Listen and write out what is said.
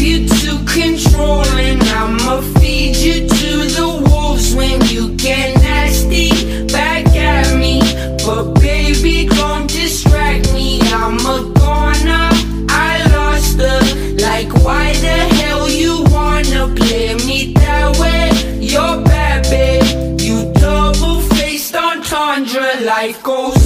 you too controlling. I'ma feed you to the wolves when you get nasty back at me. But baby, don't distract me, I'm a goner, I lost her. Like why the hell you wanna play me that way? You're bad, babe, you double-faced entendre. Life goes